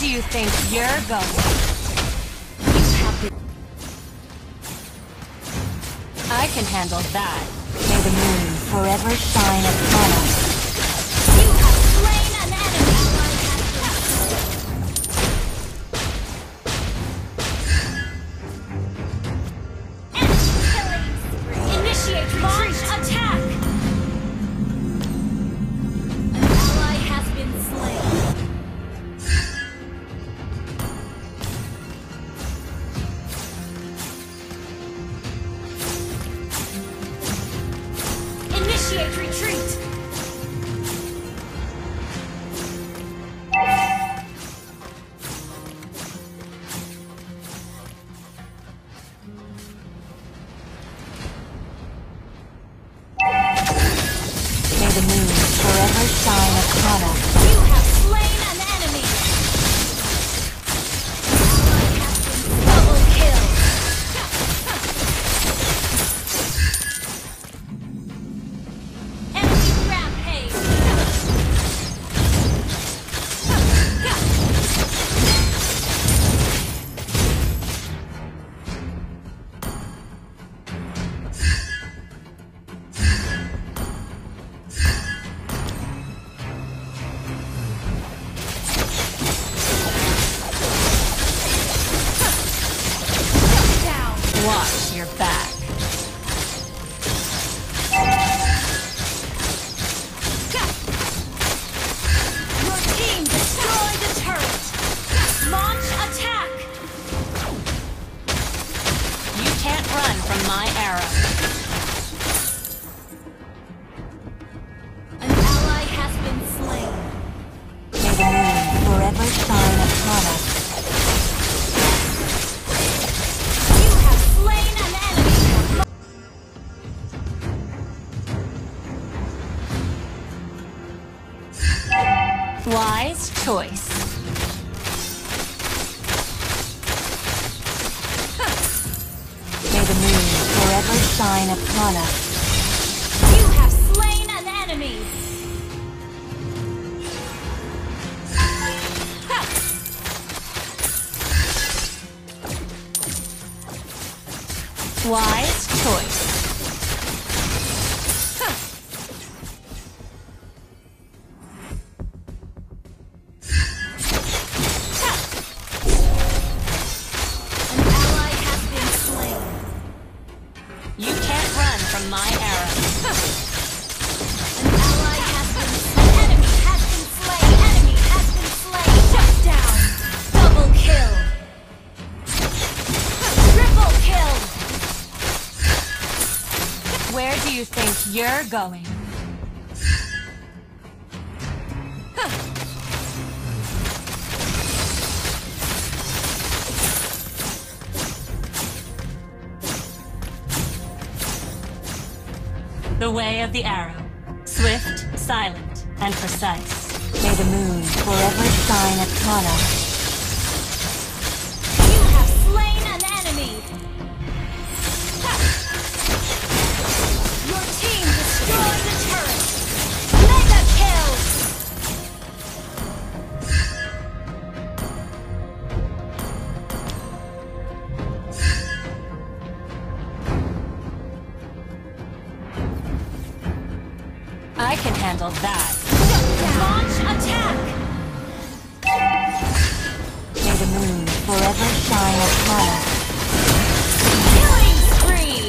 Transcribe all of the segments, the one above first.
do you think you're going? I can handle that. May the moon forever shine upon us. You have slain an enemy! Enemy killing spree! Initiate launch attack! An ally has been slain. Initiate retreat! May the moon forever shine upon us. You have slain an enemy! Ally has been double kill! Enemy rampage! Down! Watch your back. Your team destroyed the turret! Launch attack! You can't run from my arrow. An ally has been slain. May the moon forever shine upon us. You have slain an enemy! Wise choice. May the moon forever shine upon us. You have slain an enemy! Wise choice. An ally has been slain. You can't run from my arrow. An ally has been slain. An enemy has been slain. Enemy has been slain. Shut down. Double kill. Triple kill. Where do you think you're going? The way of the arrow. Swift, silent, and precise. May the moon forever shine upon us. You have slain an enemy. Your team destroyed the turret. Mega kill. I can handle that. Launch attack. May the moon forever shine upon us. Killing spree.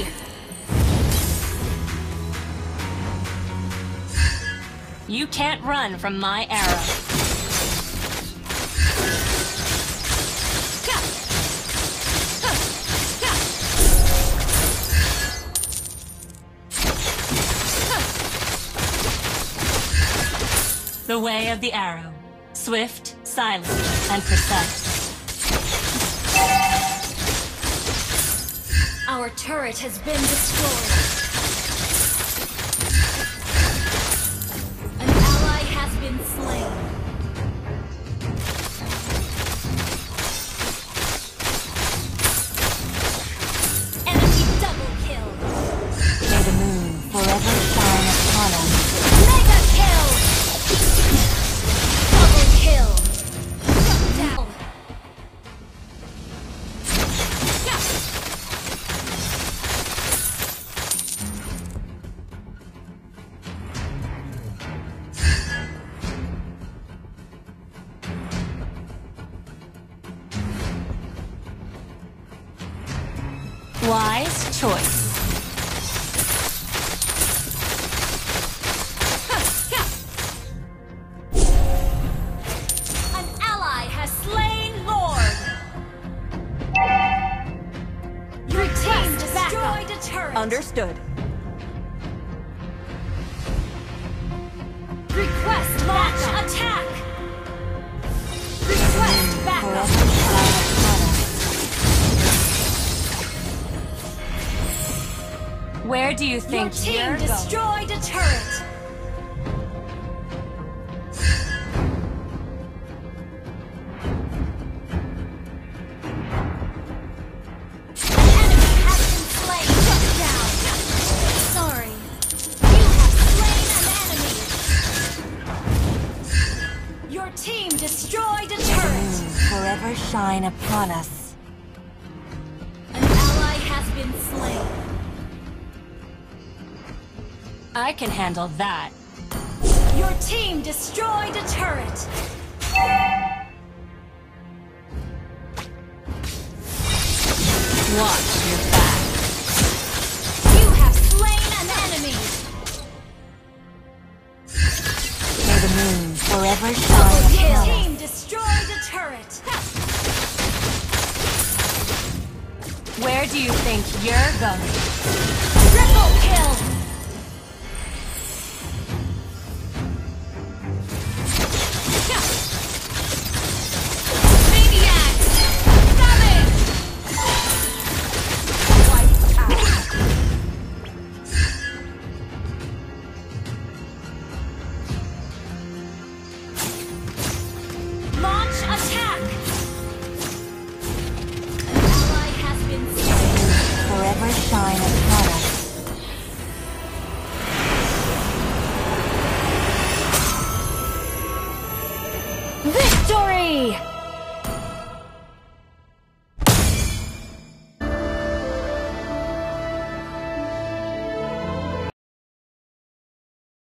You can't run from my arrow. The way of the arrow. Swift, silent, and precise. Our turret has been destroyed. An ally has been slain. Enemy double kill. May the moon forever shine upon us. Mega kill. Double kill. Down. Understood. Request launch attack. Request backup. Forever shine upon us. Where do you Your think team you're going? destroyed a turret. An enemy has been slain. Shut down. Sorry. You have slain an enemy. Your team destroyed a turret. Forever shine upon us. An ally has been slain. I can handle that. Your team destroyed a turret. Watch your back. You have slain an enemy. May the moon forever shine Double upon kill. us. Team destroyed a turret. Where do you think you're going? Triple kill. Maniacs. Savage. Wipe out. Launch attack. An ally has been slain. Forever shine upon us. Victory!